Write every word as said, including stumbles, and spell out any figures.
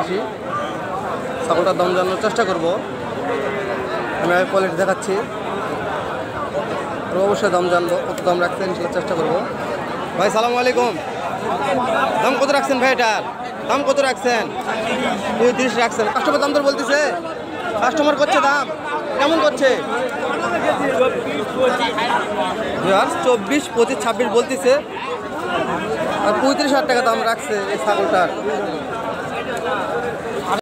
আসি, ছাগলটার দাম জানানোর চেষ্টা করব। আমি কোয়ালিটি দেখাচ্ছি, অবশ্যই দাম জানবো, কত দাম রাখছেন ইনশাল্লাহ চেষ্টা করবো। ভাই সালাম আলাইকুম, দাম কত রাখছেন ভাই? এটার দাম কত রাখছেন? পঁয়ত্রিশ রাখছেন। কাস্টমার দাম দর বলতেছে, কাস্টমার করছে দাম কেমন করছে? চব্বিশ পঁচিশ ছাব্বিশ বলতেছে, আর পঁয়ত্রিশ হাজার টাকা দাম রাখছে এই ছাগলটার।